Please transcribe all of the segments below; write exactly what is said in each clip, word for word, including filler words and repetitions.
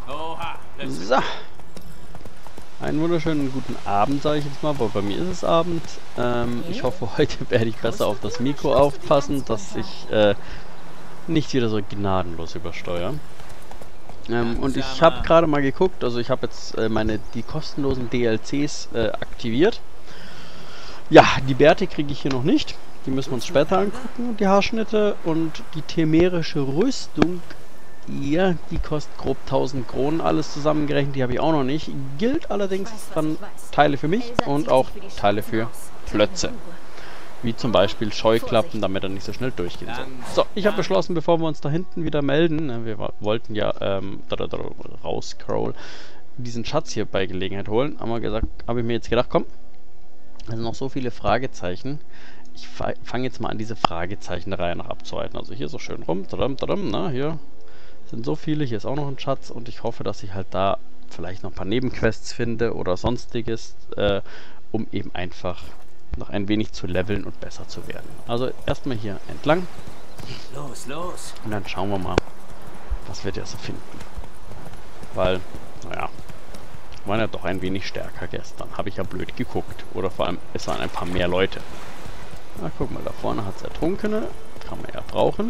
So. Einen wunderschönen guten Abend, sage ich jetzt mal, weil bei mir ist es Abend. Ähm, ich hoffe, heute werde ich besser auf das Mikro aufpassen, dass ich äh, nicht wieder so gnadenlos übersteuere. Ähm, und ich habe gerade mal geguckt, also ich habe jetzt äh, meine die kostenlosen D L Cs äh, aktiviert. Ja, die Bärte kriege ich hier noch nicht. Die müssen wir uns später angucken, die Haarschnitte. Und die temerische Rüstung, ja, die kostet grob tausend Kronen, alles zusammengerechnet, die habe ich auch noch nicht. Gilt allerdings dann Teile für mich und auch Teile für Plötze. Wie zum Beispiel Scheuklappen, damit er nicht so schnell durchgehen soll. So, ich habe beschlossen, bevor wir uns da hinten wieder melden, wir wollten ja ähm, rausscroll, diesen Schatz hier bei Gelegenheit holen, haben wir gesagt, habe ich mir jetzt gedacht, komm, es sind noch so viele Fragezeichen. Ich fange jetzt mal an, diese Fragezeichenreihe noch abzuarbeiten. Also hier so schön rum, tadam, tadam, na, hier sind so viele, hier ist auch noch ein Schatz und ich hoffe, dass ich halt da vielleicht noch ein paar Nebenquests finde oder sonstiges, äh, um eben einfach noch ein wenig zu leveln und besser zu werden. Also erstmal hier entlang. Los, los. Und dann schauen wir mal, was wir da so finden. Weil, naja, waren ja doch ein wenig stärker gestern. Habe ich ja blöd geguckt. Oder vor allem, es waren ein paar mehr Leute. Na, guck mal, da vorne hat es Ertrunkene. Kann man ja brauchen.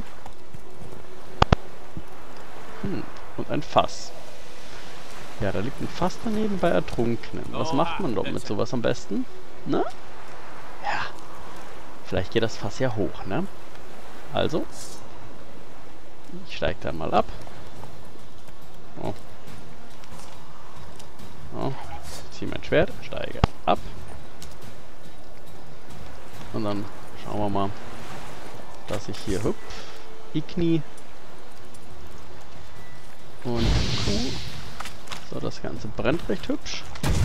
Hm, und ein Fass. Ja, da liegt ein Fass daneben bei Ertrunkenen. Was macht man doch mit sowas am besten? Na? Ja. Vielleicht geht das Fass ja hoch, ne? Also. Ich steige dann mal ab. Oh. Oh. Ziehe mein Schwert, steige ab. Und dann schauen wir mal, dass ich hier hüpf. Igni. Und Q. So, das Ganze brennt recht hübsch.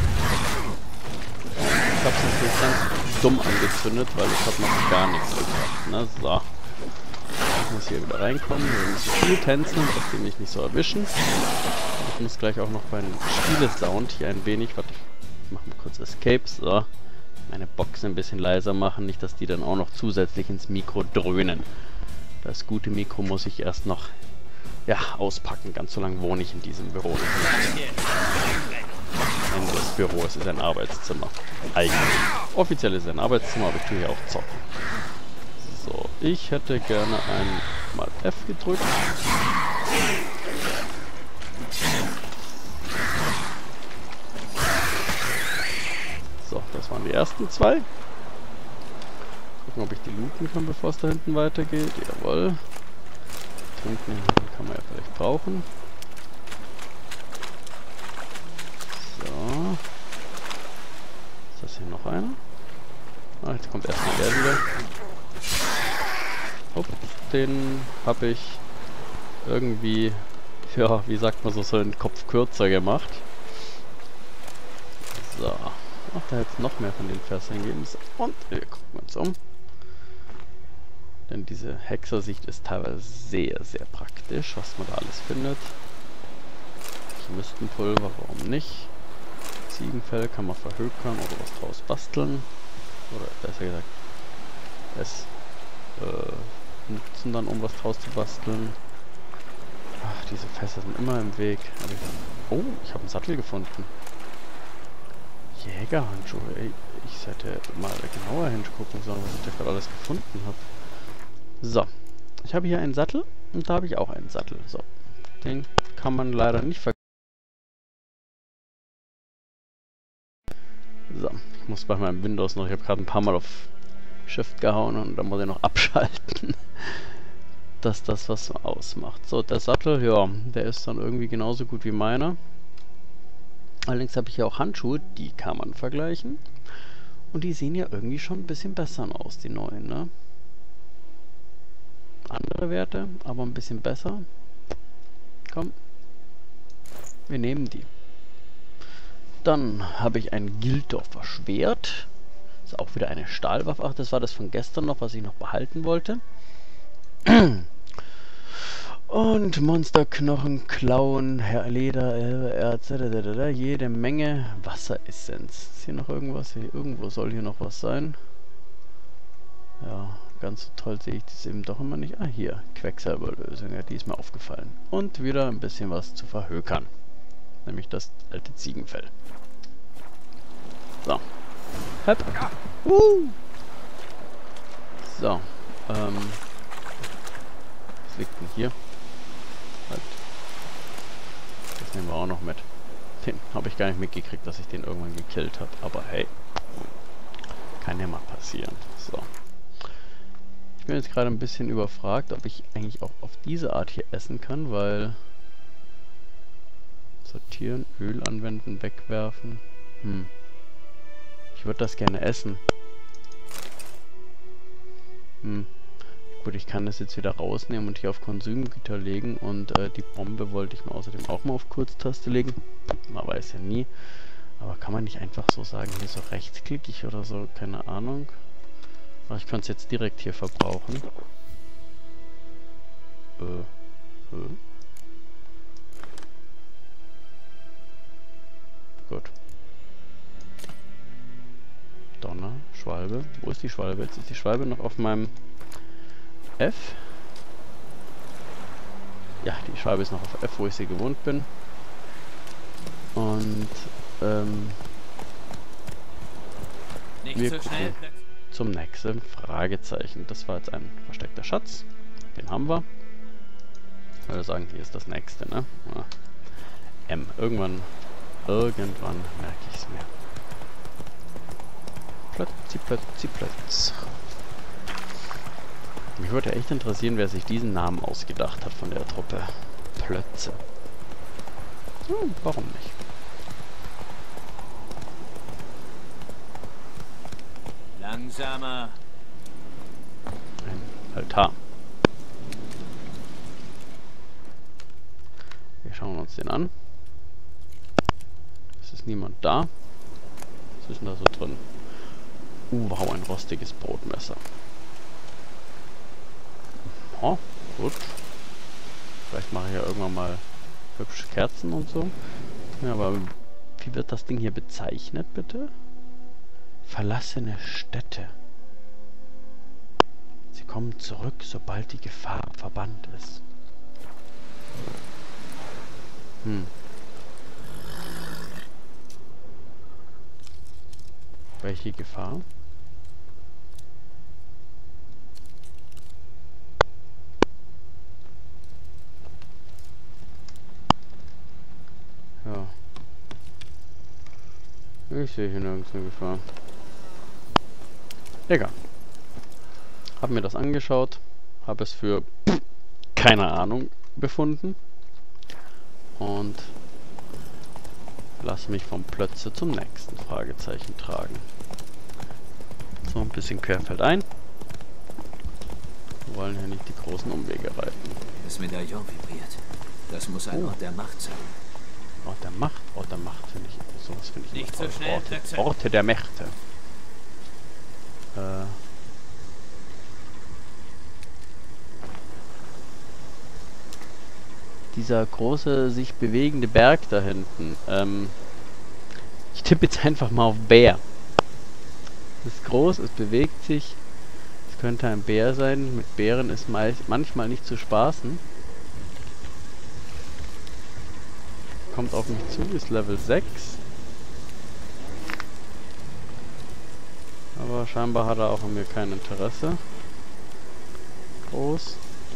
Ich habe es natürlich ganz dumm angezündet, weil ich habe noch gar nichts gebracht. Ne? So. Ich muss hier wieder reinkommen. Wir müssen viel tänzen, dass die mich nicht so erwischen. Ich muss gleich auch noch beim Spielesound hier ein wenig, warte, ich mache mal kurz Escape. So. Meine Boxen ein bisschen leiser machen, nicht, dass die dann auch noch zusätzlich ins Mikro dröhnen. Das gute Mikro muss ich erst noch ja, auspacken. Ganz so lange wohne ich in diesem Büro nicht. Nein, das Büro, es ist ein Arbeitszimmer. Eigentlich. Offiziell ist es ein Arbeitszimmer, aber ich tue hier auch zocken. So, ich hätte gerne einmal F gedrückt. So, das waren die ersten zwei. Gucken, ob ich die looten kann, bevor es da hinten weitergeht. Jawohl. Trinken kann man ja vielleicht brauchen. So. Ist das hier noch einer? Ah, jetzt kommt erstmal der wieder. Hopp, den habe ich irgendwie, ja, wie sagt man so, so den Kopf kürzer gemacht. So. Ach, da hätte es noch mehr von den Fässern geben. Und wir gucken uns um. Denn diese Hexersicht ist teilweise sehr, sehr praktisch, was man da alles findet. Chemistenpulver, warum nicht? Ziegenfell kann man verhökern oder was draus basteln. Oder besser gesagt, es äh, nutzen dann, um was draus zu basteln. Ach, diese Fässer sind immer im Weg. Oh, ich habe einen Sattel gefunden. Jägerhandschuhe. Ey, ich hätte mal genauer hingucken sollen, was ich da gerade alles gefunden habe. So, ich habe hier einen Sattel und da habe ich auch einen Sattel. So, den kann man leider nicht verkaufen. So, ich muss bei meinem Windows noch, ich habe gerade ein paar Mal auf Shift gehauen und dann muss ich noch abschalten, dass das was ausmacht. So, der Sattel, ja, der ist dann irgendwie genauso gut wie meiner. Allerdings habe ich hier auch Handschuhe, die kann man vergleichen. Und die sehen ja irgendwie schon ein bisschen besser aus, die neuen, ne? Andere Werte, aber ein bisschen besser. Komm. Wir nehmen die. Dann habe ich ein Gildorfer Schwert. Ist auch wieder eine Stahlwaffe. Ach, das war das von gestern noch, was ich noch behalten wollte. Und Monsterknochen, Klauen, Leder, Erz, jede Menge Wasseressenz. Ist hier noch irgendwas? Hier, irgendwo soll hier noch was sein. Ja, ganz so toll sehe ich das eben doch immer nicht. Ah, hier, Quecksilberlösung, ja, die ist mir aufgefallen. Und wieder ein bisschen was zu verhökern. nämlich das alte Ziegenfell. So. Hopp. Uh. So. Ähm. Was liegt denn hier? Halt. Das nehmen wir auch noch mit. Den habe ich gar nicht mitgekriegt, dass ich den irgendwann gekillt habe. Aber hey. Kann ja mal passieren. So. Ich bin jetzt gerade ein bisschen überfragt, ob ich eigentlich auch auf diese Art hier essen kann, weil... Sortieren, Öl anwenden, wegwerfen. Hm. Ich würde das gerne essen. Hm. Gut, ich kann das jetzt wieder rausnehmen und hier auf Konsumgüter legen. Und äh, die Bombe wollte ich mir außerdem auch mal auf Kurztaste legen. Man weiß ja nie. Aber kann man nicht einfach so sagen, hier so rechtsklickig oder so? Keine Ahnung. Aber ich könnte es jetzt direkt hier verbrauchen. Äh. Äh. Gut. Donner, Schwalbe. Wo ist die Schwalbe? Jetzt ist die Schwalbe noch auf meinem F. Ja, die Schwalbe ist noch auf F, wo ich sie gewohnt bin. Und ähm, Nicht wir so gucken schnell. zum nächsten Fragezeichen. Das war jetzt ein versteckter Schatz. Den haben wir. Ich würde sagen, hier ist das nächste, ne? Ja. M. Irgendwann, irgendwann merke ich es mir. Plötzi, plötzi, plötz. Mich würde echt interessieren, wer sich diesen Namen ausgedacht hat von der Truppe. Plötze. Hm, warum nicht? Langsamer. Ein Altar. Wir schauen uns den an. Es ist niemand da. Was ist denn da so drin? Uh, wow, ein rostiges Brotmesser. Oh, gut. Vielleicht mache ich ja irgendwann mal hübsche Kerzen und so. Ja, aber wie wird das Ding hier bezeichnet, bitte? Verlassene Städte. Sie kommen zurück, sobald die Gefahr verbannt ist. Hm. Welche Gefahr? Ja. Ich sehe hier nirgends eine Gefahr. Egal. Hab mir das angeschaut, habe es für keine Ahnung befunden und lasse mich vom Plötze zum nächsten Fragezeichen tragen. So ein bisschen querfeldein. Wir wollen hier nicht die großen Umwege reiten. Das Medaillon vibriert. Das muss ein Oh. Ort der Macht sein. Ort der Macht, Ort der Macht finde ich, sowas finde ich Nicht immer so toll. schnell, Orte, Plötze. Orte der Mächte. Äh. Dieser große, sich bewegende Berg da hinten. Ähm, ich tippe jetzt einfach mal auf Bär. Es ist groß, es bewegt sich. Es könnte ein Bär sein. Mit Bären ist meist, manchmal nicht zu spaßen. Kommt auf mich zu, ist Level sechs. Aber scheinbar hat er auch an mir kein Interesse. Groß.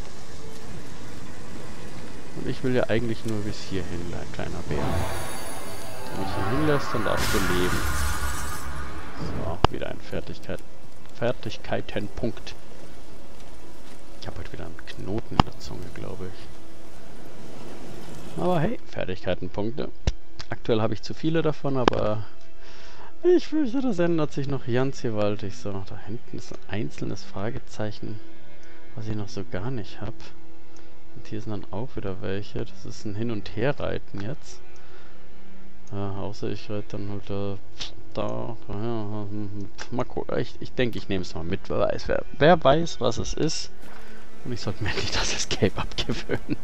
Und ich will ja eigentlich nur bis hierhin, ein kleiner Bär. Wenn mich hier hinlässt, dann darfst du leben. So, wieder ein Fertigkeit. Fertigkeitenpunkt. Ich habe heute wieder einen Knoten in der Zunge, glaube ich. Aber hey, Fertigkeitenpunkte. Aktuell habe ich zu viele davon, aber ich fürchte, das ändert sich noch ganz gewaltig. So, da hinten ist ein einzelnes Fragezeichen, was ich noch so gar nicht habe. Und hier sind dann auch wieder welche. Das ist ein Hin- und Herreiten jetzt. Ja, außer ich reite dann halt da. da ja, mal gucken. Ich, ich denke, ich nehme es mal mit. Wer weiß, wer, wer weiß, was es ist. Und ich sollte mir nicht das Escape abgewöhnen.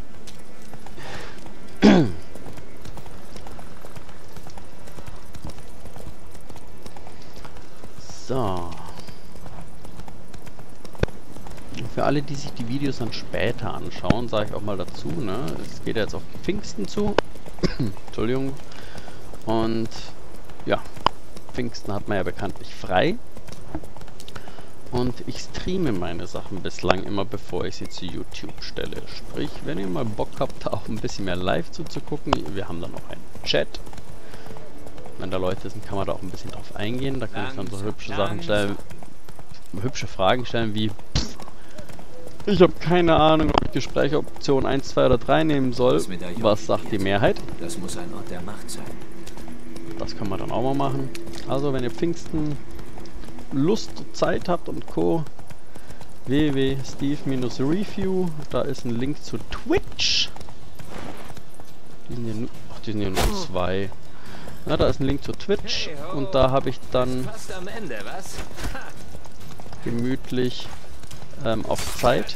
So. Für alle, die sich die Videos dann später anschauen, sage ich auch mal dazu, ne? Es geht ja jetzt auf Pfingsten zu. Entschuldigung. Und ja, Pfingsten hat man ja bekanntlich frei. Und ich streame meine Sachen bislang immer, bevor ich sie zu YouTube stelle. Sprich, wenn ihr mal Bock habt, auch ein bisschen mehr live zuzugucken, wir haben dann noch einen Chat. Wenn da Leute sind, kann man da auch ein bisschen drauf eingehen. Da kann ich dann so hübsche Sachen stellen, hübsche Fragen stellen wie pff, ich habe keine Ahnung, ob ich Gespräche Option eins, zwei oder drei nehmen soll. Was sagt die Mehrheit? Das muss ein Ort der Macht sein. Das kann man dann auch mal machen. Also wenn ihr Pfingsten Lust, Zeit habt und Co. w w w punkt steve review. Da ist ein Link zu Twitch. Die sind ja nur, ach, die sind ja nur zwei. Na, da ist ein Link zu Twitch. Und da habe ich dann gemütlich ähm, auf Zeit.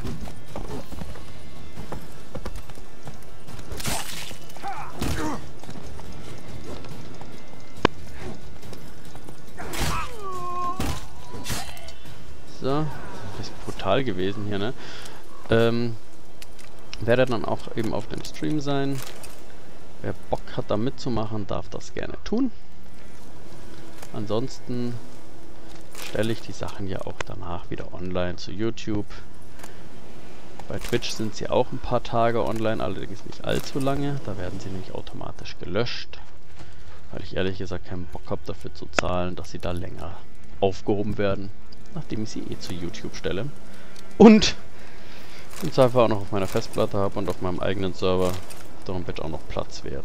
So, das ist brutal gewesen hier, ne? Ähm, werde dann auch eben auf dem Stream sein. Wer Bock hat, da mitzumachen, darf das gerne tun. Ansonsten stelle ich die Sachen ja auch danach wieder online zu YouTube. Bei Twitch sind sie auch ein paar Tage online, allerdings nicht allzu lange. Da werden sie nämlich automatisch gelöscht, weil ich ehrlich gesagt keinen Bock habe, dafür zu zahlen, dass sie da länger aufgehoben werden, nachdem ich sie eh zu YouTube stelle. Und im Zweifel auch noch auf meiner Festplatte habe und auf meinem eigenen Server, darum bitte auch noch Platz wäre.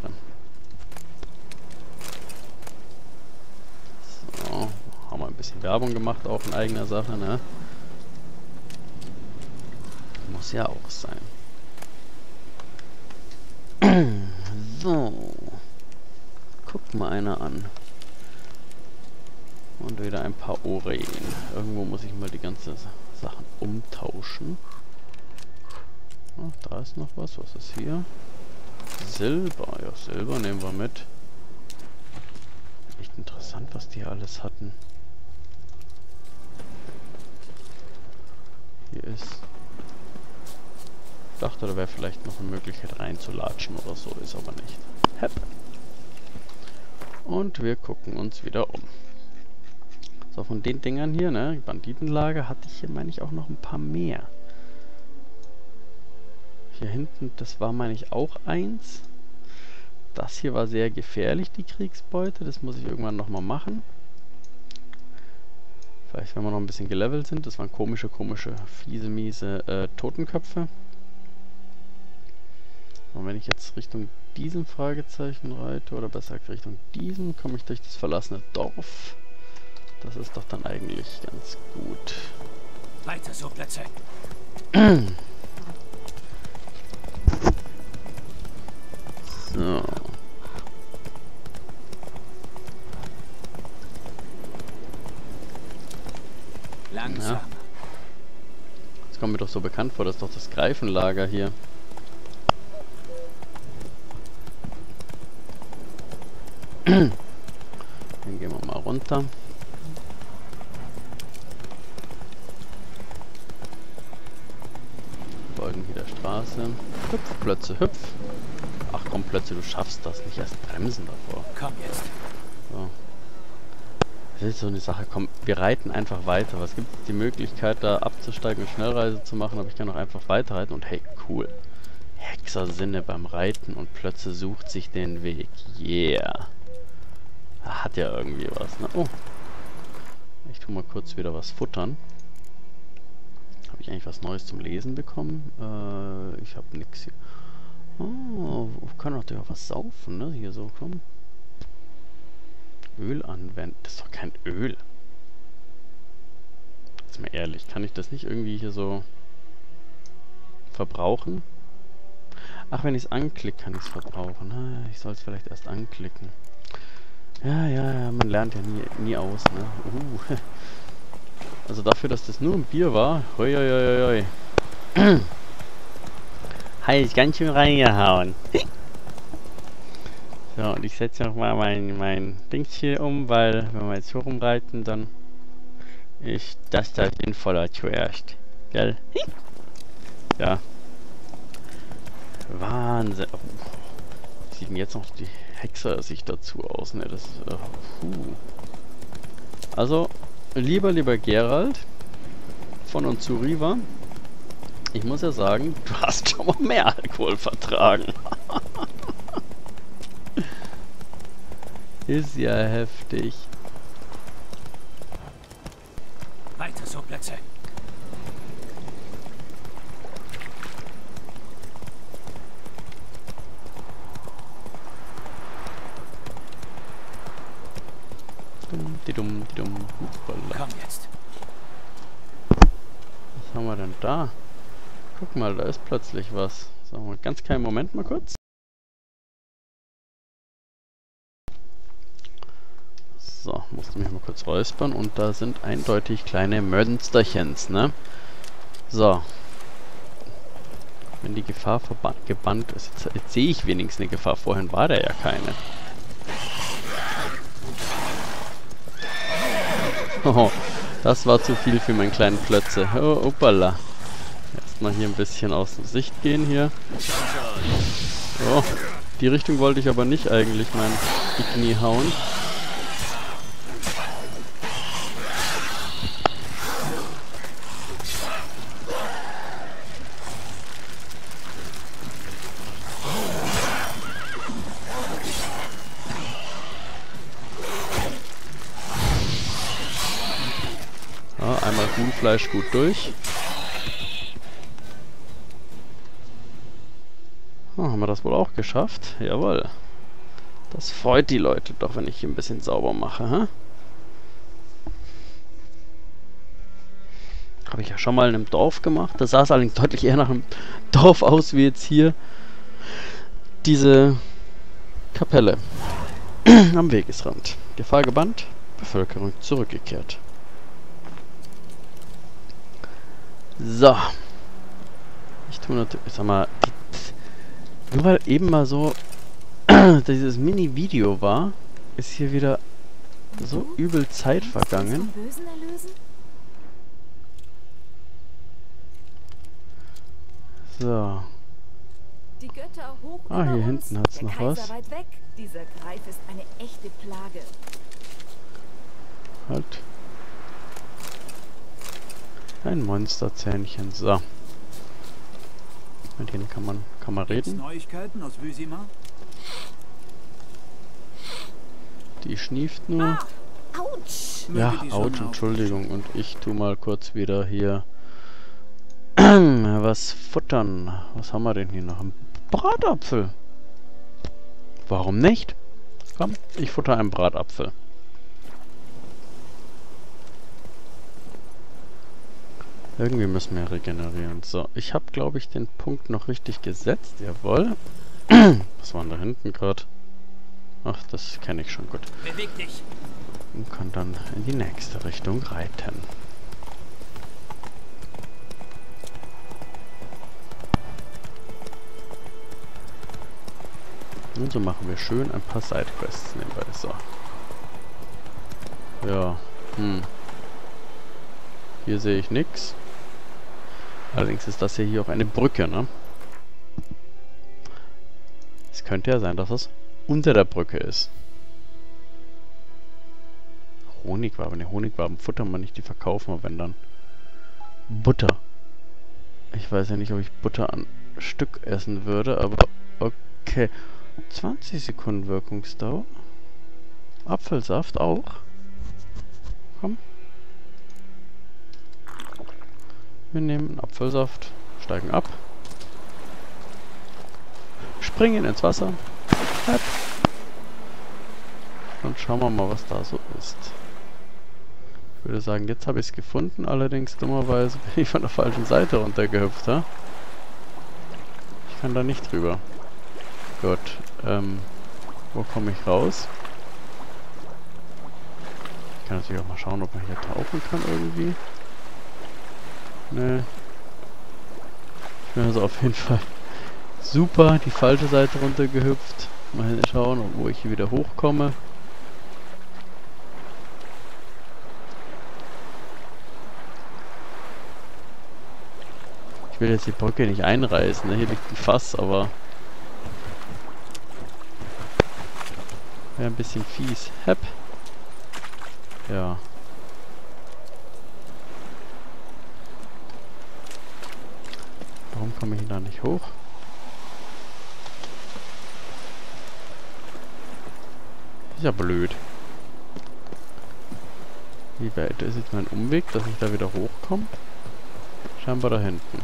So, haben wir ein bisschen Werbung gemacht, auch in eigener Sache, ne? Muss ja auch sein. So. Guckt mal einer an. Und wieder ein paar Ohren. Irgendwo muss ich mal die ganzen Sachen umtauschen. Ach, da ist noch was. Was ist hier? Silber. Ja, Silber nehmen wir mit. Echt interessant, was die alles hatten. Hier ist... Ich dachte, da wäre vielleicht noch eine Möglichkeit reinzulatschen oder so. Ist aber nicht. Hepp. Und wir gucken uns wieder um. So, von den Dingern hier, ne, Banditenlager, hatte ich hier, meine ich, auch noch ein paar mehr. Hier hinten, das war, meine ich, auch eins. Das hier war sehr gefährlich, die Kriegsbeute. Das muss ich irgendwann nochmal machen. Vielleicht, wenn wir noch ein bisschen gelevelt sind. Das waren komische, komische, fiese, miese äh, Totenköpfe. Und wenn ich jetzt Richtung diesem Fragezeichen reite, oder besser gesagt Richtung diesem, komme ich durch das verlassene Dorf. Das ist doch dann eigentlich ganz gut. Weiter so, Plätze. So. Langsam. Ja. Das kommt mir doch so bekannt vor, das ist doch das Greifenlager hier. Dann gehen wir mal runter. Folgen hier der Straße. Hüpf, Plötze, hüpf. Ach komm, Plötze, du schaffst das. Nicht erst bremsen davor. Komm jetzt. So. Das ist so eine Sache. Komm, wir reiten einfach weiter. Was gibt es die Möglichkeit, da abzusteigen und Schnellreise zu machen? Aber ich kann auch einfach weiterreiten. Und hey, cool. Hexersinne beim Reiten und Plötze sucht sich den Weg. Yeah. Hat ja irgendwie was, ne? Oh. Ich tu mal kurz wieder was futtern. Habe ich eigentlich was Neues zum Lesen bekommen? Äh, ich habe nix hier. Oh, kann doch ja was saufen, ne? Hier so, komm. Öl anwenden. Das ist doch kein Öl. Jetzt mal ehrlich, kann ich das nicht irgendwie hier so verbrauchen? Ach, wenn ich es anklicke, kann ich es verbrauchen. Ah, ich soll es vielleicht erst anklicken. Ja, ja, ja, man lernt ja nie, nie aus, ne? Uh. Also dafür, dass das nur ein Bier war. Hoi, hoi, hoi, hoi. Hi, ist ganz schön reingehauen. So, und ich setze noch mal mein, mein Ding hier um, weil wenn wir jetzt so rumreiten, dann ist das da sinnvoller zuerst. Gell? Ja. Wahnsinn. Oh, sieht denn jetzt noch die Hexer sich dazu aus? Ne, das ist... Äh, puh. Also, lieber, lieber Geralt, von und zu Riva, ich muss ja sagen, du hast schon mal mehr Alkohol vertragen. Ist ja heftig. Weiter so, Plätze. Dumm, die dumm, die dumm. Komm jetzt. Was haben wir denn da? Guck mal, da ist plötzlich was. Sagen wir ganz kleinen Moment mal kurz. So, musste mich mal kurz räuspern und da sind eindeutig kleine Mönsterchens, ne? So. Wenn die Gefahr gebannt ist. Jetzt, jetzt sehe ich wenigstens eine Gefahr. Vorhin war da ja keine. Oh, das war zu viel für meinen kleinen Plötze. Oh, opala. Erstmal hier ein bisschen aus der Sicht gehen hier. Oh, die Richtung wollte ich aber nicht eigentlich mein Igni hauen. Einmal Huhnfleisch gut durch. Oh, haben wir das wohl auch geschafft? Jawohl. Das freut die Leute doch, wenn ich hier ein bisschen sauber mache. Hä? Habe ich ja schon mal in einem Dorf gemacht. Das sah es allerdings deutlich eher nach einem Dorf aus, wie jetzt hier diese Kapelle am Wegesrand. Gefahr gebannt, Bevölkerung zurückgekehrt. So. Ich tue natürlich, sag mal, die, nur weil eben mal so dieses Mini-Video war, ist hier wieder so übel Zeit vergangen. So. Die Götter hoch Ah, hier über hinten uns, hat's der noch Kaiser was. weit weg. Dieser Greif ist eine echte Plage. Halt. Ein Monsterzähnchen. So. Mit denen kann man, kann man reden. Neuigkeiten aus Wüsima? Die schnieft nur. Ah, ouch! Ja, ouch, Entschuldigung. Und ich tu mal kurz wieder hier was futtern. Was haben wir denn hier noch? Ein Bratapfel. Warum nicht? Komm, ich futter einen Bratapfel. Irgendwie müssen wir regenerieren. So, ich habe, glaube ich, den Punkt noch richtig gesetzt. Jawohl. Was war denn da hinten gerade? Ach, das kenne ich schon gut. Beweg dich. Und kann dann in die nächste Richtung reiten. Und so machen wir schön ein paar Sidequests nebenbei. So. Ja, hm. Hier sehe ich nichts. Allerdings ist das ja hier auch eine Brücke, ne? Es könnte ja sein, dass es unter der Brücke ist. Honigwaben. Ne, Honigwaben futtern wir nicht, die verkaufen wir, wenn dann. Butter. Ich weiß ja nicht, ob ich Butter an Stück essen würde, aber okay. zwanzig Sekunden Wirkungsdauer. Apfelsaft auch. Komm. Wir nehmen Apfelsaft, steigen ab, springen ins Wasser und schauen wir mal, was da so ist. Ich würde sagen, jetzt habe ich es gefunden, allerdings dummerweise bin ich von der falschen Seite runtergehüpft. Ha? Ich kann da nicht drüber. Gut, ähm, wo komme ich raus? Ich kann natürlich auch mal schauen, ob man hier tauchen kann irgendwie. Ne. Ich bin also auf jeden Fall super die falsche Seite runtergehüpft. Mal schauen, wo ich hier wieder hochkomme. Ich will jetzt die Brücke nicht einreißen, ne? Hier liegt ein Fass, aber Wäre ein bisschen fies. Hepp. Ja. Warum komme ich da nicht hoch? Ist ja blöd. Wie weit ist jetzt mein Umweg, dass ich da wieder hochkomme? Scheinbar da hinten.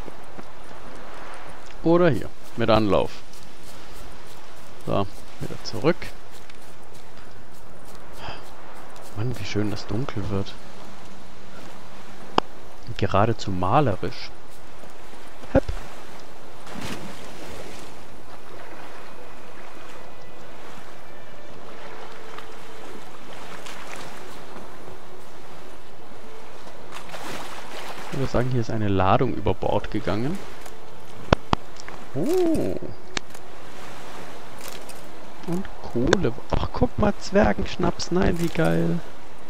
Oder hier. Mit Anlauf. So, wieder zurück. Mann, wie schön das dunkel wird. Geradezu malerisch. Hepp. Ich würde sagen, hier ist eine Ladung über Bord gegangen. Oh. Und Kohle. Ach, guck mal, Zwergenschnaps. Nein, wie geil.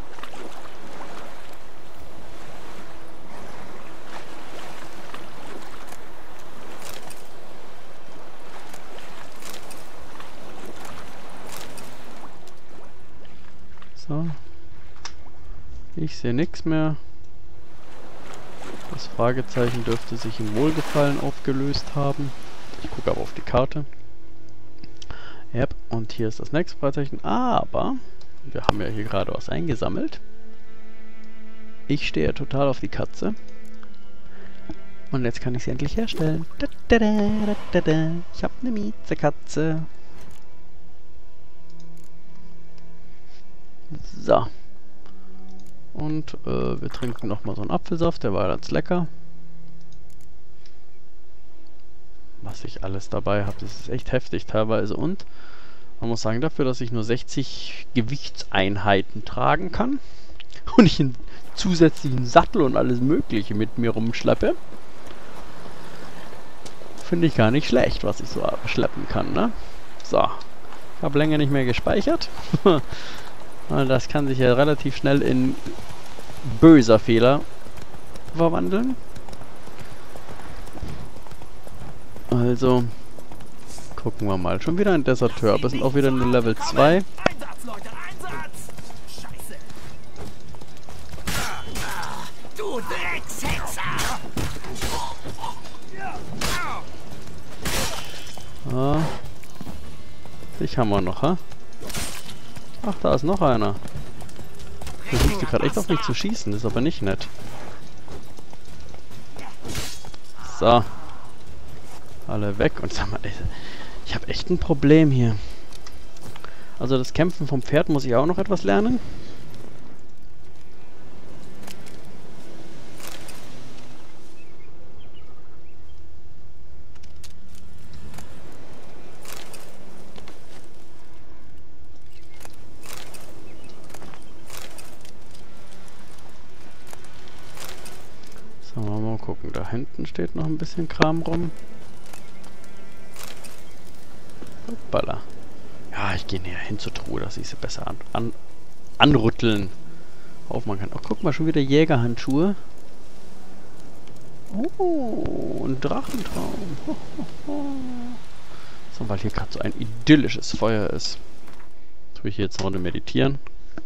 So. Ich sehe nichts mehr. Das Fragezeichen dürfte sich im Wohlgefallen aufgelöst haben. Ich gucke aber auf die Karte. Yep, und hier ist das nächste Fragezeichen. Aber wir haben ja hier gerade was eingesammelt. Ich stehe total auf die Katze. Und jetzt kann ich sie endlich herstellen. Ich habe eine Miezekatze. So. Und äh, wir trinken nochmal so einen Apfelsaft, der war ganz lecker. Was ich alles dabei habe, das ist echt heftig teilweise. Und man muss sagen, dafür, dass ich nur sechzig Gewichtseinheiten tragen kann und ich einen zusätzlichen Sattel und alles Mögliche mit mir rumschleppe, finde ich gar nicht schlecht, was ich so schleppen kann, ne? So, ich habe länger nicht mehr gespeichert. Das kann sich ja relativ schnell in böser Fehler verwandeln. Also, gucken wir mal. Schon wieder ein Deserteur, aber es sind auch wieder nur Level zwei. Einsatz, Leute, Einsatz! Scheiße! Du Dreckshexer! Ah. Dich haben wir noch, ha? Ach, da ist noch einer. Versuchst du gerade echt auf mich zu schießen, das ist aber nicht nett. So. Alle weg. Und sag mal, ich habe echt ein Problem hier. Also das Kämpfen vom Pferd muss ich auch noch etwas lernen. So, mal gucken. Da hinten steht noch ein bisschen Kram rum. Hoppala. Ja, ich gehe näher hin zur Truhe, dass ich sie besser an, an, anrütteln aufmachen kann. Oh, guck mal, schon wieder Jägerhandschuhe. Oh, ein Drachentraum. Ho, ho, ho. So, weil hier gerade so ein idyllisches Feuer ist. Tue ich hier jetzt eine Runde meditieren.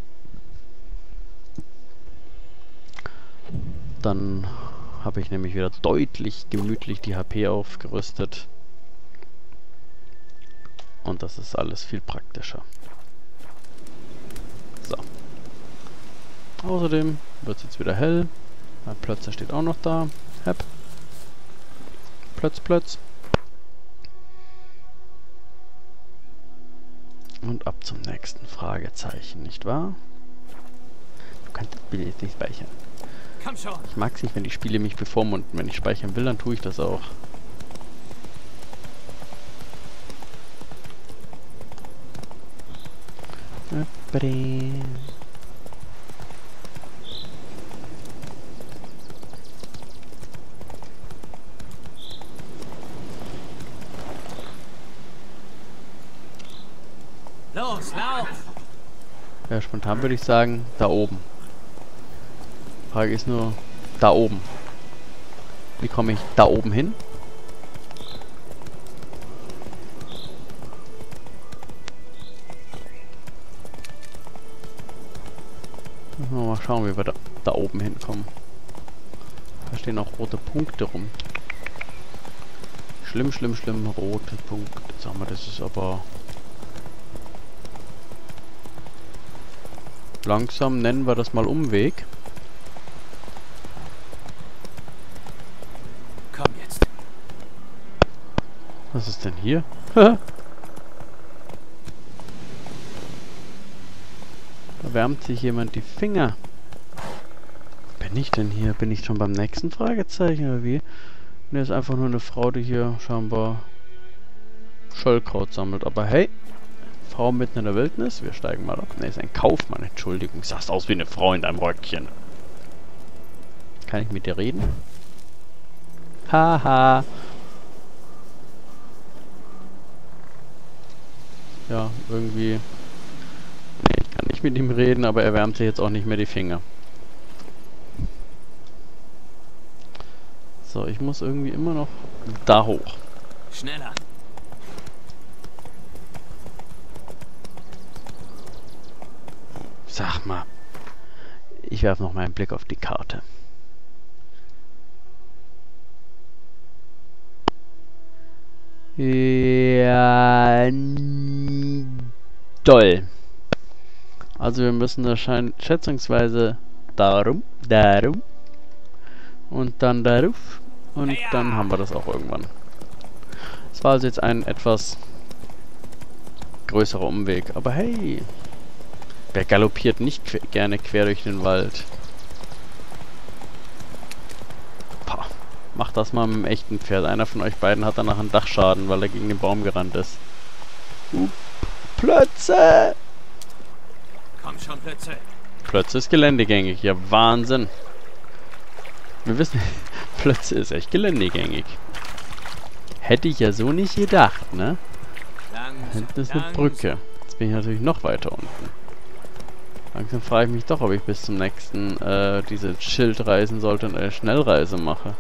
Dann habe ich nämlich wieder deutlich gemütlich die H P aufgerüstet. Und das ist alles viel praktischer. So. Außerdem wird es jetzt wieder hell. Mein Plötzer steht auch noch da. Hepp. Plötz, plötz. Und ab zum nächsten Fragezeichen, nicht wahr? Du kannst das Bild jetzt nicht speichern. Komm schon! Ich mag es nicht, wenn die Spiele mich bevormunden. Wenn ich speichern will, dann tue ich das auch. Los, lauf! Ja, spontan würde ich sagen, da oben. Frage ist nur, da oben. Wie komme ich da oben hin? mal schauen, wie wir da, da oben hinkommen. Da stehen auch rote Punkte rum. Schlimm, schlimm, schlimm, rote Punkte. Sag mal, das ist aber... Langsam nennen wir das mal Umweg. Komm jetzt. Was ist denn hier? Da wärmt sich jemand die Finger. Bin ich denn hier? Bin ich schon beim nächsten Fragezeichen oder wie? Ne, ist einfach nur eine Frau, die hier scheinbar Schöllkraut sammelt. Aber hey, Frau mitten in der Wildnis. Wir steigen mal ab. Ne, ist ein Kaufmann. Entschuldigung, sahst aus wie eine Frau in deinem Röckchen. Kann ich mit dir reden? Haha. Ja, irgendwie... Nee, ich kann nicht mit ihm reden, aber er wärmt sich jetzt auch nicht mehr die Finger. So, ich muss irgendwie immer noch da hoch. Schneller. Sag mal. Ich werfe noch mal einen Blick auf die Karte. Ja, toll. Also wir müssen wahrscheinlich schätzungsweise darum, darum und dann darauf und dann haben wir das auch irgendwann. Es war also jetzt ein etwas größerer Umweg, aber hey, wer galoppiert nicht que gerne quer durch den Wald? Pah, macht das mal mit einem echten Pferd. Einer von euch beiden hat danach einen Dachschaden, weil er gegen den Baum gerannt ist. Uh, Plötze! Komm schon, Plötze. Plötze ist geländegängig, ja Wahnsinn. Wir wissen, Plötze ist echt geländegängig. Hätte ich ja so nicht gedacht, ne? Langsam, Hinten ist eine langsam. Brücke. Jetzt bin ich natürlich noch weiter unten. Langsam frage ich mich doch, ob ich bis zum nächsten äh, diese Schild reisen sollte und eine Schnellreise mache.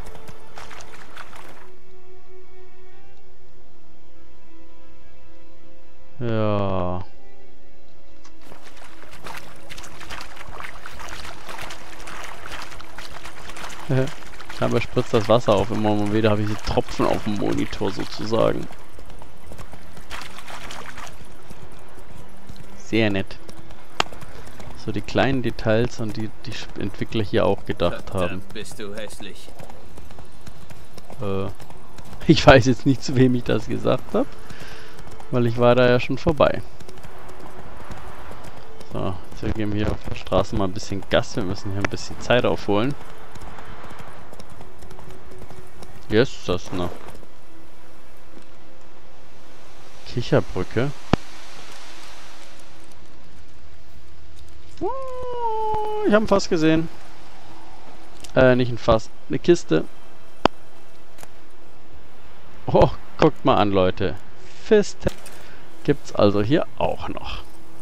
Ja. Scheinbar spritzt das Wasser auf. Immer mal wieder habe ich diese Tropfen auf dem Monitor sozusagen. Sehr nett. So die kleinen Details, an die die Entwickler hier auch gedacht haben. Verdammt, bist du hässlich. Äh, ich weiß jetzt nicht, zu wem ich das gesagt habe, weil ich war da ja schon vorbei. So, jetzt wir geben hier auf der Straße mal ein bisschen Gas. Wir müssen hier ein bisschen Zeit aufholen. Wie ist das noch? Kicherbrücke. Oh, ich habe ein Fass gesehen. Äh, nicht ein Fass. Eine Kiste. Oh, guckt mal an, Leute. Fiste gibt's also hier auch noch.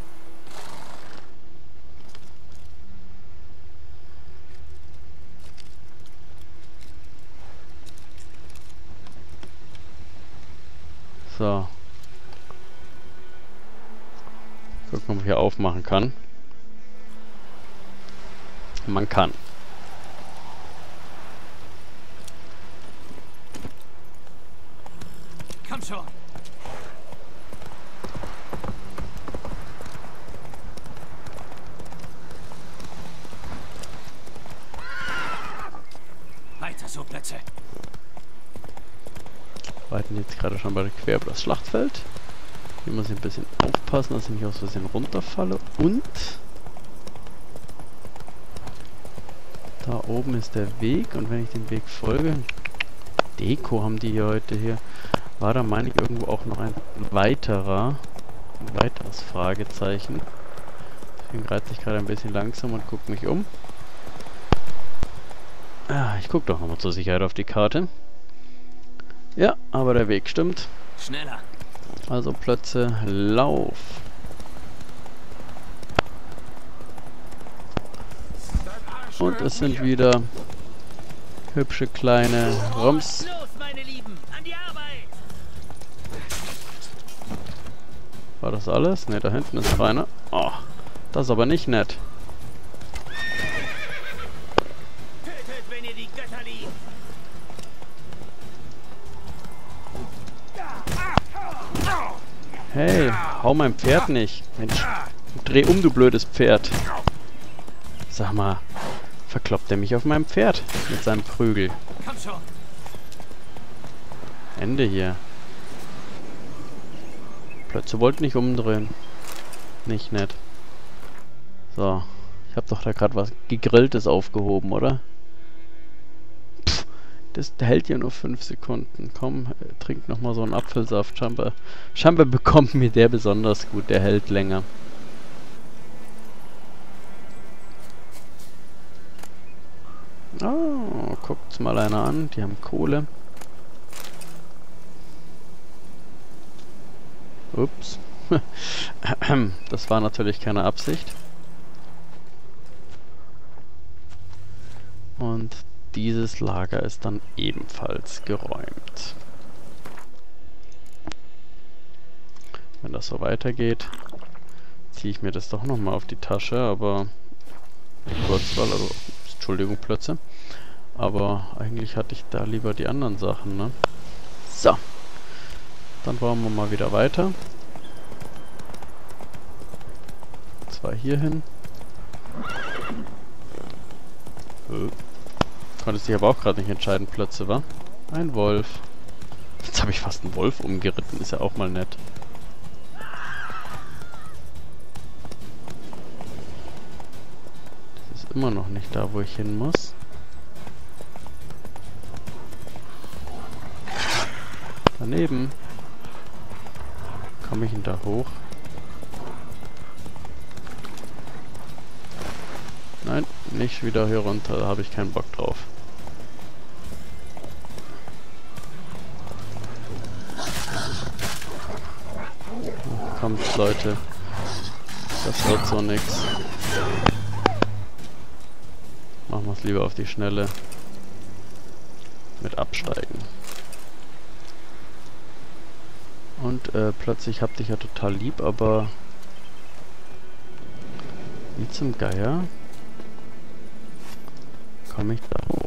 So. Gucken, ob ich hier aufmachen kann. Man kann. Komm schon. Weiter so, Plätze. Reiten jetzt gerade schon bei der quer über das Schlachtfeld. Hier muss ich ein bisschen aufpassen, dass ich nicht aus Versehen runterfalle. Und da oben ist der Weg. Und wenn ich den Weg folge, Deko haben die hier heute hier, war da meine ich irgendwo auch noch ein weiterer, ein weiteres Fragezeichen. Deswegen reize ich gerade ein bisschen langsam und gucke mich um. Ah, ich gucke doch nochmal zur Sicherheit auf die Karte. Ja, aber der Weg stimmt. Schneller. Also Plötze, lauf. Und es sind wieder hübsche kleine Rums. Los, meine Lieben, an die Arbeit. War das alles? Ne, da hinten ist noch einer. Oh, das ist aber nicht nett. Hey, hau mein Pferd nicht. Mensch, dreh um, du blödes Pferd. Sag mal, verkloppt er mich auf meinem Pferd mit seinem Prügel. Komm schon. Ende hier. Plötze wollte nicht umdrehen. Nicht nett. So, ich habe doch da gerade was Gegrilltes aufgehoben, oder? Pff, das hält ja nur fünf Sekunden. Komm, trink nochmal so einen Apfelsaft. Scheinbar, scheinbar bekommt mir der besonders gut. Der hält länger. Oh, guckt's mal einer an. Die haben Kohle. Ups. Das war natürlich keine Absicht. Und dieses Lager ist dann ebenfalls geräumt. Wenn das so weitergeht, ziehe ich mir das doch nochmal auf die Tasche, aber kurz, weil, also, Entschuldigung, Plötze. Aber eigentlich hatte ich da lieber die anderen Sachen, ne? So. Dann bauen wir mal wieder weiter. Zwar hier hin. Äh. Konntest dich aber auch gerade nicht entscheiden, Plötze, wa? Ein Wolf. Jetzt habe ich fast einen Wolf umgeritten, ist ja auch mal nett. Das ist immer noch nicht da, wo ich hin muss. Daneben. Komme ich denn da hoch? Nein, nicht wieder hier runter, da habe ich keinen Bock drauf. Kommt, Leute. Das wird so nix. Machen wir es lieber auf die Schnelle. Mit Absteigen. Und äh, plötzlich hab dich ja total lieb, aber wie zum Geier komme ich da hoch?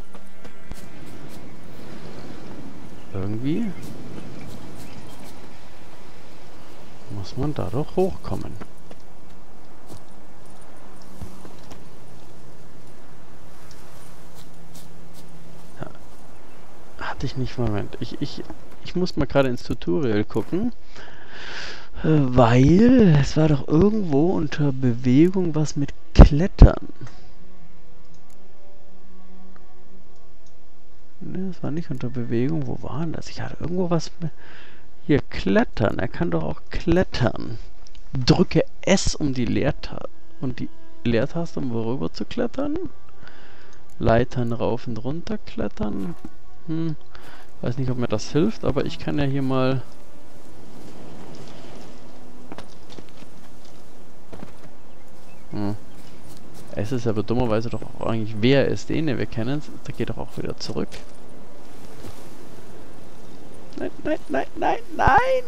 Irgendwie muss man da doch hochkommen. Ja. Hatte ich nicht, Moment. Ich, ich, ich muss mal gerade ins Tutorial gucken. Weil es war doch irgendwo unter Bewegung was mit Klettern. Ne, das war nicht unter Bewegung. Wo war denn das? Ich hatte irgendwo was mit... Hier, Klettern. Er kann doch auch klettern. Drücke S um die Leertaste. Und die Leertaste, um worüber zu klettern. Leitern rauf und runter klettern. Hm. Weiß nicht, ob mir das hilft, aber ich kann ja hier mal... Hm. Es ist aber dummerweise doch auch eigentlich W A S D, ne, wir kennen es. Da geht doch auch wieder zurück. Nein, nein, nein, nein, nein!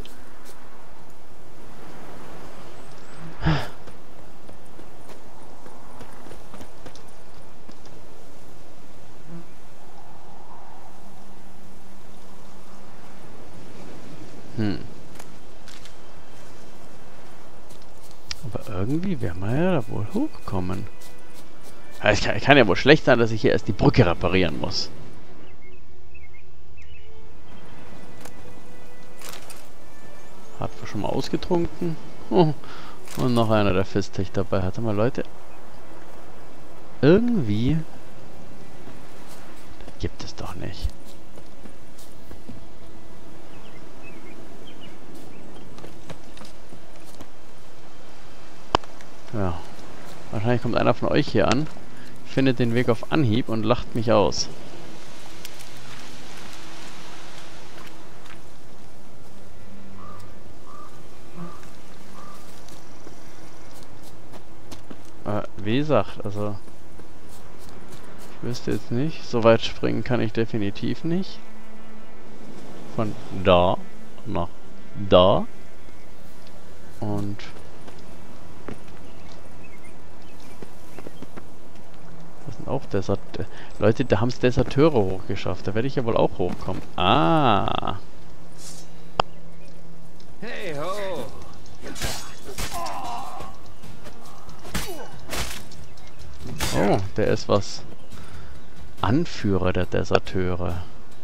Hm. Aber irgendwie wäre man ja da wohl hochkommen. Es kann, kann ja wohl schlecht sein, dass ich hier erst die Brücke reparieren muss. Hat wir schon mal ausgetrunken. Oh. Und noch einer, der Fisttech dabei hatte. Mal Leute. Irgendwie. Gibt es doch nicht. Ja. Wahrscheinlich kommt einer von euch hier an, findet den Weg auf Anhieb und lacht mich aus. Äh, wie gesagt, also ich wüsste jetzt nicht, so weit springen kann ich definitiv nicht. Von da nach da und das sind auch Desert... Leute, da haben es Deserteure hochgeschafft, da werde ich ja wohl auch hochkommen. Ah! Hey ho! der ist was Anführer der Deserteure.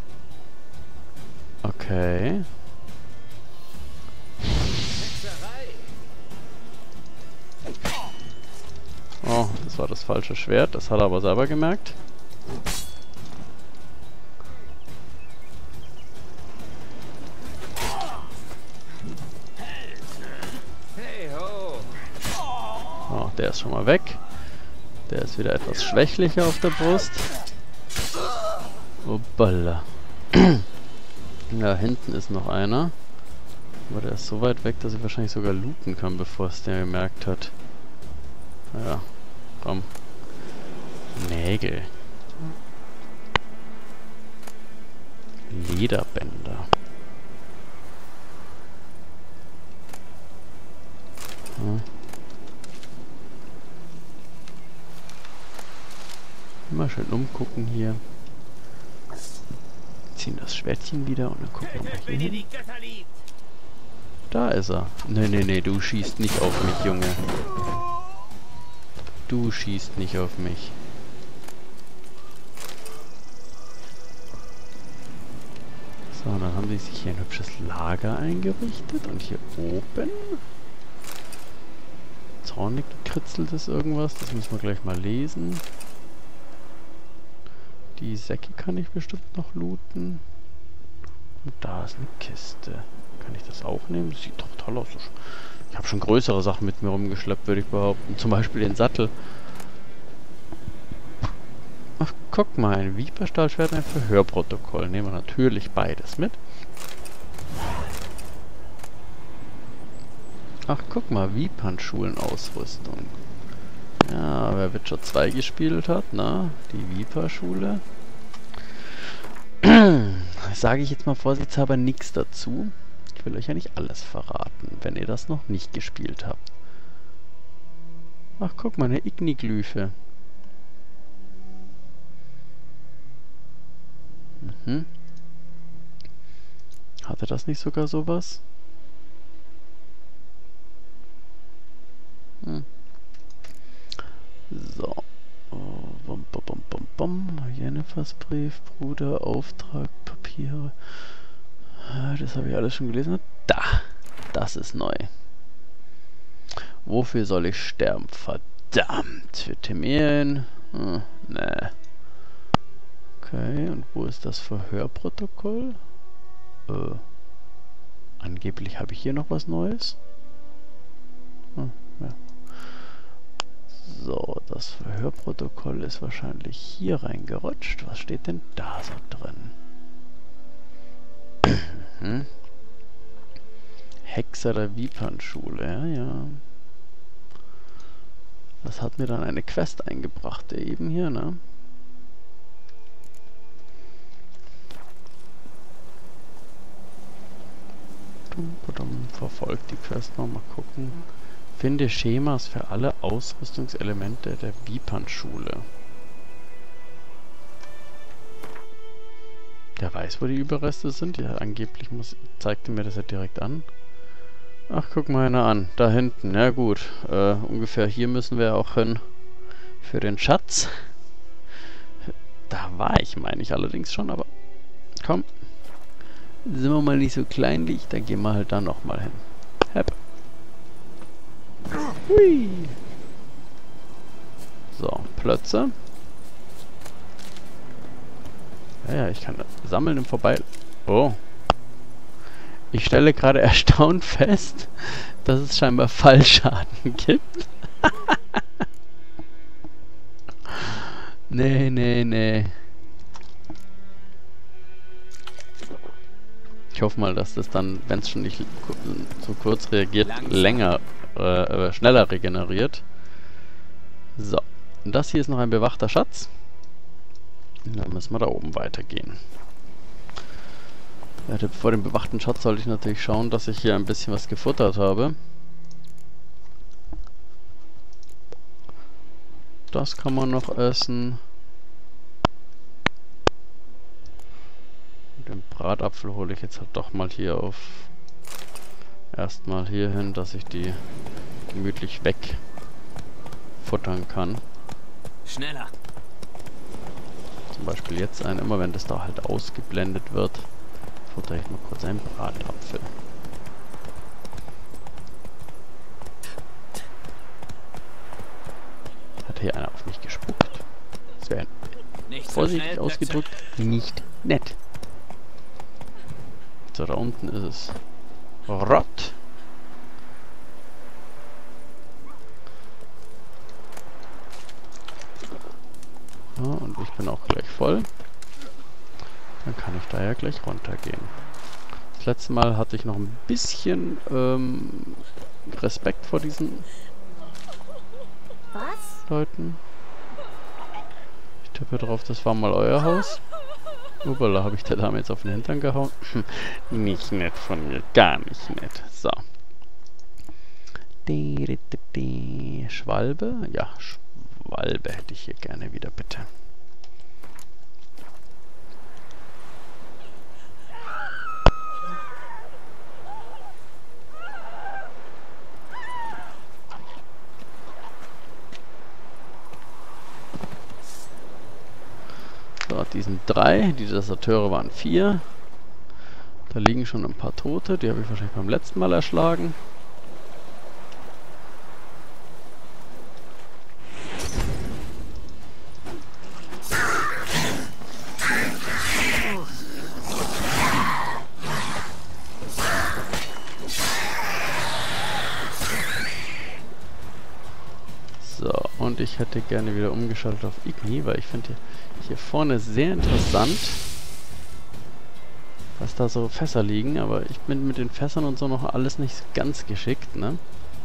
Okay. Oh, das war das falsche Schwert. Das hat er aber selber gemerkt. Oh, der ist schon mal weg. Der ist wieder etwas schwächlicher auf der Brust. Hoppala. Da hinten ist noch einer. Aber der ist so weit weg, dass ich wahrscheinlich sogar looten kann, bevor es der gemerkt hat. Ja, komm. Nägel. Lederbänder. Hm. Immer schön umgucken hier. Ziehen das Schwertchen wieder und dann gucken wir mal hier hin. Da ist er. Nee, nee, nee, du schießt nicht auf mich, Junge. Du schießt nicht auf mich. So, und dann haben sie sich hier ein hübsches Lager eingerichtet. Und hier oben zornig kritzelt es irgendwas. Das müssen wir gleich mal lesen. Die Säcke kann ich bestimmt noch looten. Und da ist eine Kiste. Kann ich das auch nehmen? Das sieht doch toll aus. Ich habe schon größere Sachen mit mir rumgeschleppt, würde ich behaupten. Zum Beispiel den Sattel. Ach, guck mal, ein Viperstahlschwert, ein Verhörprotokoll. Nehmen wir natürlich beides mit. Ach, guck mal, Vipern-Schulen-Ausrüstung. Ja, wer Witcher zwei gespielt hat, na, die Viper-Schule. Sage ich jetzt mal vorsichtshalber nichts dazu. Ich will euch ja nicht alles verraten, wenn ihr das noch nicht gespielt habt. Ach, guck mal, eine Igniglyphe. Mhm. Hatte das nicht sogar sowas? Hm. So. Oh, bum, bum, bum, bum, bum. Jennifers Brief, Bruder, Auftrag, Papiere. Das habe ich alles schon gelesen. Da! Das ist neu. Wofür soll ich sterben? Verdammt! Für Temerien? Hm, ne. Okay, und wo ist das Verhörprotokoll? Äh. Angeblich habe ich hier noch was Neues. Hm, ja. So, das Verhörprotokoll ist wahrscheinlich hier reingerutscht. Was steht denn da so drin? Hm? Hexer der Vipern-Schule, ja, ja. Das hat mir dann eine Quest eingebracht, eben hier, ne? Verfolgt die Quest noch, mal gucken. Finde Schemas für alle Ausrüstungselemente der Vipern-Schule. Der weiß, wo die Überreste sind. Ja, angeblich muss, zeigte mir das ja direkt an. Ach, guck mal einer an. Da hinten. Ja gut. Äh, ungefähr hier müssen wir auch hin für den Schatz. Da war ich, meine ich allerdings schon, aber komm. Sind wir mal nicht so kleinlich, dann gehen wir halt da nochmal hin. Hepp. Hui. So, Plötze. Ja, ja, ich kann sammeln im Vorbei... Oh. Ich stelle gerade erstaunt fest, dass es scheinbar Fallschaden gibt. Nee, nee, nee. Ich hoffe mal, dass das dann, wenn es schon nicht so kurz reagiert, Langsam. länger, äh, schneller regeneriert. So. Und das hier ist noch ein bewachter Schatz. Und dann müssen wir da oben weitergehen. Ja, vor dem bewachten Schatz sollte ich natürlich schauen, dass ich hier ein bisschen was gefuttert habe. Das kann man noch essen. Den Bratapfel hole ich jetzt halt doch mal hier auf. Erstmal hier hin, dass ich die gemütlich wegfuttern kann. Schneller! zum Beispiel jetzt ein. Immer wenn das da halt ausgeblendet wird, futter ich mal kurz einen Bratapfel. Hat hier einer auf mich gespuckt? Das wäre vorsichtig ausgedrückt nicht nett. So, da unten ist es Rott. Ja, und ich bin auch gleich voll. Dann kann ich da ja gleich runtergehen. Das letzte Mal hatte ich noch ein bisschen ähm, Respekt vor diesen Was? Leuten. Ich tippe drauf, das war mal euer Haus. Upala, habe ich der Dame jetzt auf den Hintern gehauen? Nicht nett von mir, gar nicht nett. So. Schwalbe? Ja, Schwalbe hätte ich hier gerne wieder, bitte. So, diesen drei, die Deserteure waren vier. Da liegen schon ein paar Tote, die habe ich wahrscheinlich beim letzten Mal erschlagen. So, und ich hätte gerne wieder umgeschaltet auf Igni, weil ich finde hier, hier vorne sehr interessant, was da so Fässer liegen, aber ich bin mit den Fässern und so noch alles nicht ganz geschickt, ne?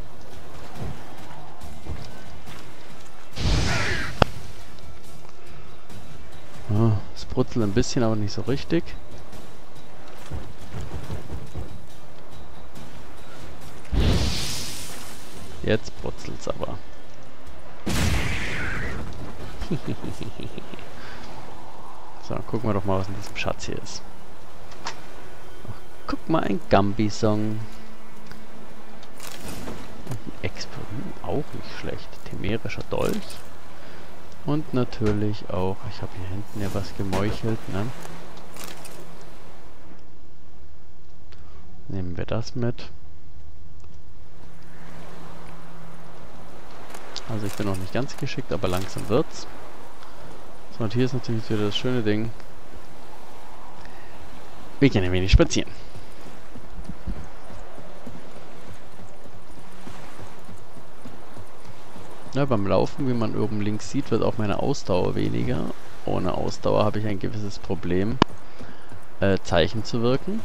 Oh, es brutzelt ein bisschen, aber nicht so richtig. Jetzt brutzelt's aber. So, gucken wir doch mal, was in diesem Schatz hier ist. Ach, guck mal, ein Gambi-Song. Und ein Expo, auch nicht schlecht. Temerischer Dolch. Und natürlich auch, ich habe hier hinten ja was gemeuchelt, ne? Nehmen wir das mit. Also ich bin noch nicht ganz geschickt, aber langsam wird's. So, und hier ist natürlich wieder das schöne Ding. Wir gehen ein wenig spazieren. Ja, beim Laufen, wie man oben links sieht, wird auch meine Ausdauer weniger. Ohne Ausdauer habe ich ein gewisses Problem, äh, Zeichen zu wirken.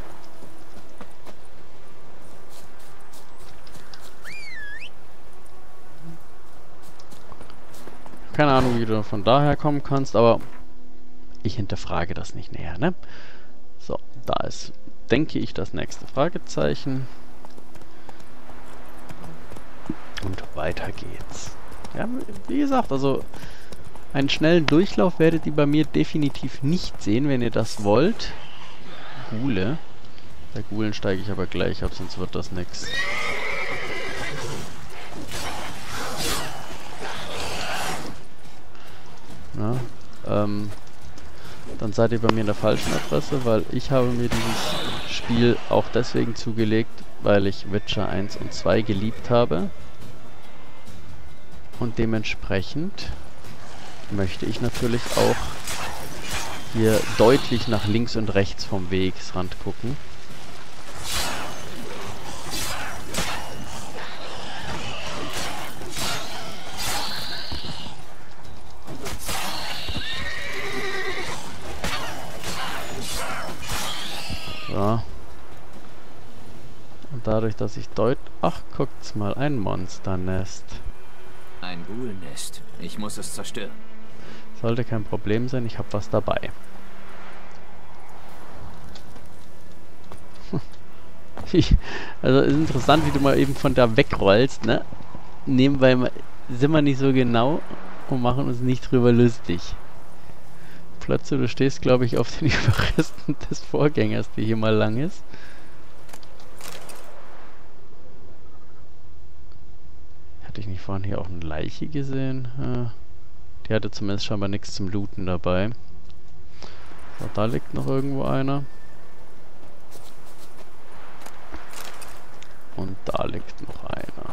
Keine Ahnung, wie du von daher kommen kannst, aber ich hinterfrage das nicht näher, ne? So, da ist, denke ich, das nächste Fragezeichen. Und weiter geht's. Ja, wie gesagt, also einen schnellen Durchlauf werdet ihr bei mir definitiv nicht sehen, wenn ihr das wollt. Gule. Bei Gulen steige ich aber gleich ab, sonst wird das nix. Ja, ähm, dann seid ihr bei mir in der falschen Adresse, weil ich habe mir dieses Spiel auch deswegen zugelegt, weil ich Witcher eins und zwei geliebt habe. Und dementsprechend möchte ich natürlich auch hier deutlich nach links und rechts vom Wegesrand gucken. So. Und dadurch, dass ich deut... Ach, guckt's mal, ein Monsternest. Ein Ghoul-Nest. Ich muss es zerstören. Sollte kein Problem sein, ich habe was dabei. Ich, also ist interessant, wie du mal eben von da wegrollst, ne? Nebenbei sind wir nicht so genau und machen uns nicht drüber lustig. Plötzlich, du stehst, glaube ich, auf den Überresten des Vorgängers, der hier mal lang ist. Hatte ich nicht vorhin hier auch eine Leiche gesehen? Ja, Die hatte zumindest scheinbar nichts zum Looten dabei. So, da liegt noch irgendwo einer. Und da liegt noch einer.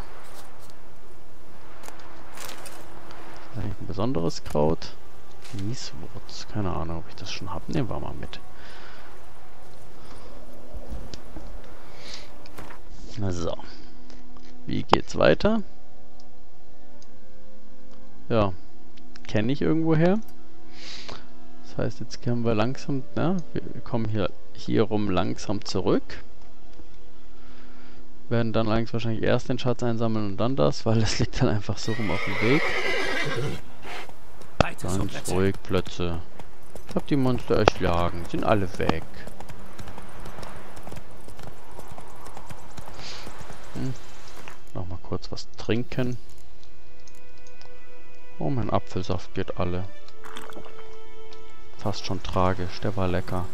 Ist eigentlich ein besonderes Kraut? Mieswurz. Keine Ahnung, ob ich das schon habe. Nehmen wir mal mit. So. Wie geht's weiter? Ja. Kenne ich irgendwoher. Das heißt, jetzt können wir langsam, na, wir kommen hier, hier rum langsam zurück. Werden dann eigentlich wahrscheinlich erst den Schatz einsammeln und dann das, weil das liegt dann einfach so rum auf dem Weg. Ganz ruhig, Plötze. Ich hab die Monster erschlagen. Sind alle weg. Hm. Nochmal kurz was trinken. Oh, mein Apfelsaft geht alle. Fast schon tragisch. Der war lecker.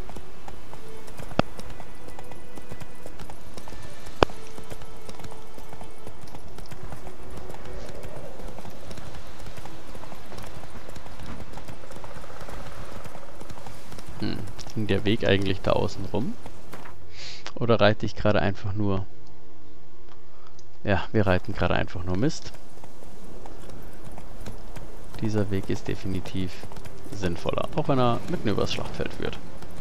Hm. Ging der Weg eigentlich da außen rum? Oder reite ich gerade einfach nur... Ja, wir reiten gerade einfach nur Mist. Dieser Weg ist definitiv sinnvoller, auch wenn er mitten übers Schlachtfeld führt.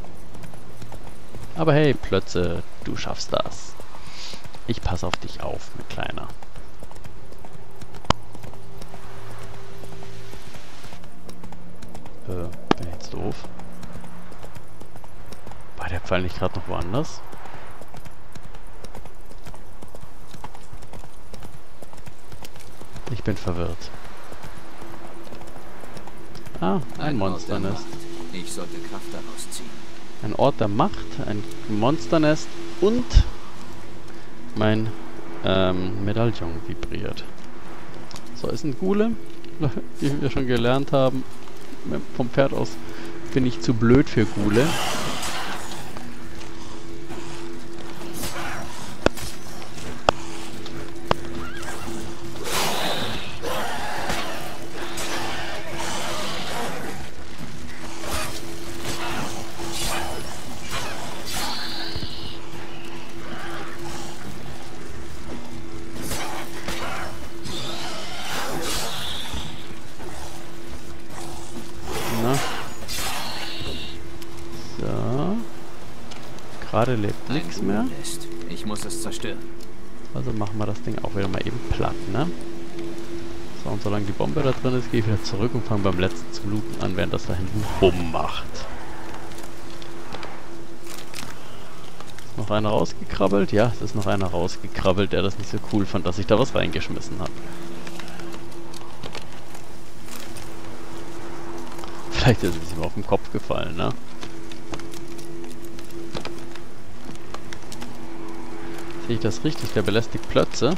Aber hey, Plötze, du schaffst das. Ich passe auf dich auf, mein Kleiner. Äh, bin ich jetzt doof? War der Pfeil nicht gerade noch woanders? Ich bin verwirrt. Ah, ein, ein Monsternest. Ich sollte Kraft daraus ziehen. Ein Ort der Macht, ein Monsternest und mein ähm, Medaillon vibriert. So, ist ein Golem, wie wir schon gelernt haben. Vom Pferd aus bin ich zu blöd für Gule. Gerade lebt nichts mehr. Ich muss es zerstören. Also machen wir das Ding auch wieder mal eben platt, ne? So, und solange die Bombe da drin ist, gehe ich wieder zurück und fange beim letzten zu looten an, während das da hinten Bumm macht. Ist noch einer rausgekrabbelt? Ja, es ist noch einer rausgekrabbelt, der das nicht so cool fand, dass ich da was reingeschmissen habe. Vielleicht ist es ihm auf den Kopf gefallen, ne? Sehe ich das richtig? Der belästigt Plötze.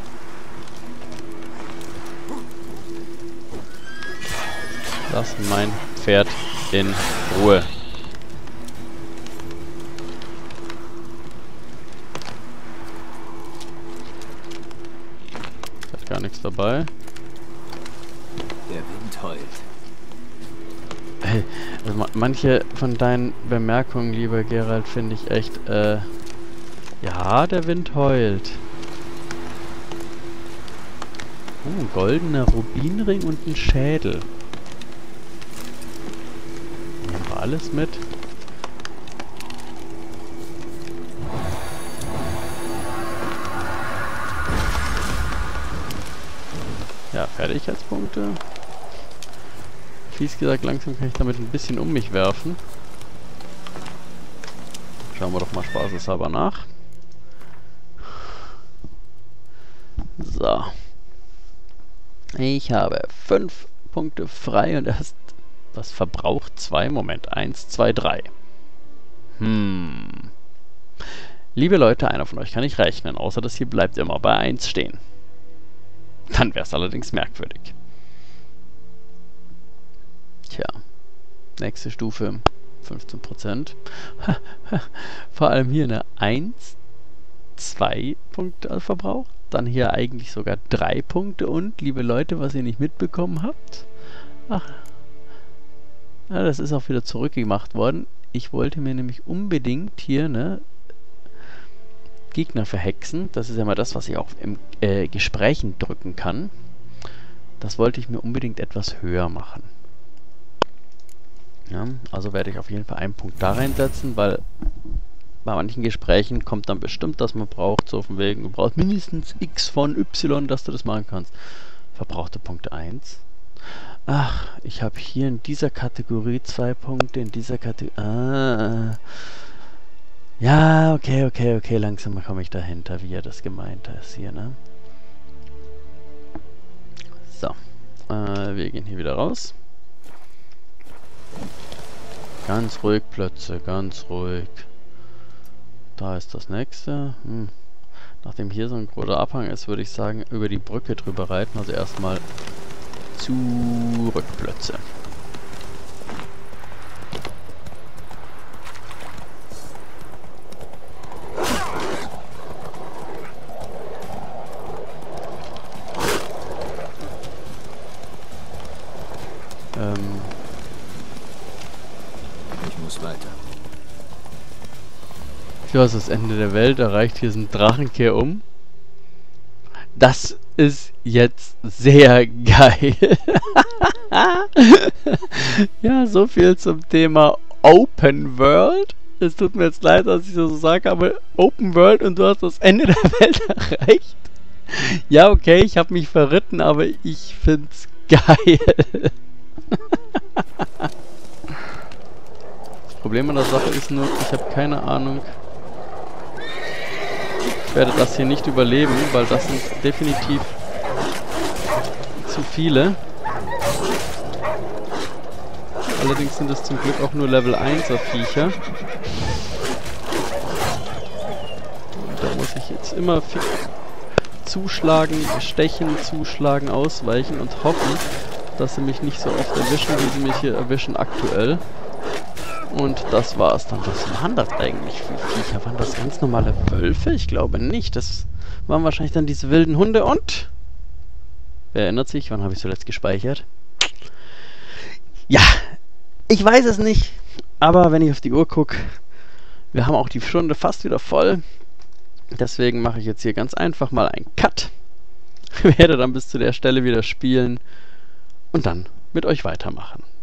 Lass mein Pferd in Ruhe. Hat gar nichts dabei. Der Wind heult. Hey, also ma manche von deinen Bemerkungen, lieber Gerald, finde ich echt, äh... Ja, der Wind heult. Oh, ein goldener Rubinring und ein Schädel. Nehmen wir alles mit. Ja, Fertigkeitspunkte. Fies gesagt, langsam kann ich damit ein bisschen um mich werfen. Schauen wir doch mal spaßeshalber nach. So. Ich habe fünf Punkte frei und erst das verbraucht zwei. Moment. Eins, zwei, drei. Hm. Liebe Leute, einer von euch kann nicht rechnen, außer das hier bleibt immer bei eins stehen. Dann wäre es allerdings merkwürdig. Tja. Nächste Stufe. fünfzehn Prozent. Vor allem hier eine eins, zwei Punkte verbraucht. Dann hier eigentlich sogar drei Punkte und, liebe Leute, was ihr nicht mitbekommen habt, Ach. Ja, das ist auch wieder zurückgemacht worden. Ich wollte mir nämlich unbedingt hier, ne, Gegner verhexen. Das ist ja mal das, was ich auch im äh, Gesprächen drücken kann. Das wollte ich mir unbedingt etwas höher machen. Ja, also werde ich auf jeden Fall einen Punkt da reinsetzen, weil bei manchen Gesprächen kommt dann bestimmt, dass man braucht, so von wegen, du brauchst mindestens X von Y, dass du das machen kannst. Verbrauchte Punkte eins. Ach, ich habe hier in dieser Kategorie zwei Punkte, in dieser Kategorie... Ah, ja, okay, okay, okay, langsam komme ich dahinter, wie er das gemeint ist hier, ne? So, äh, wir gehen hier wieder raus. Ganz ruhig, Plötze, ganz ruhig. Da ist das nächste. Hm. Nachdem hier so ein großer Abhang ist, würde ich sagen, über die Brücke drüber reiten. Also erstmal zurück, Plötze. Ähm. Ich muss weiter. Du hast das Ende der Welt erreicht. Hier ist ein Drachenkehr um. Das ist jetzt sehr geil. Ja, so viel zum Thema Open World. Es tut mir jetzt leid, dass ich das so sage, aber Open World und du hast das Ende der Welt erreicht. Ja, okay, ich habe mich verritten, aber ich find's geil. Das Problem an der Sache ist nur, ich habe keine Ahnung. Ich werde das hier nicht überleben, weil das sind definitiv zu viele. Allerdings sind es zum Glück auch nur Level einser Viecher. Da muss ich jetzt immer viel zuschlagen, stechen, zuschlagen, ausweichen und hoffen, dass sie mich nicht so oft erwischen, wie sie mich hier erwischen aktuell. Und das war's dann. Was waren das eigentlich für Viecher? Waren das ganz normale Wölfe? Ich glaube nicht. Das waren wahrscheinlich dann diese wilden Hunde. Und? Wer erinnert sich? Wann habe ich zuletzt gespeichert? Ja, ich weiß es nicht. Aber wenn ich auf die Uhr gucke, wir haben auch die Stunde fast wieder voll. Deswegen mache ich jetzt hier ganz einfach mal einen Cut. Werde dann bis zu der Stelle wieder spielen und dann mit euch weitermachen.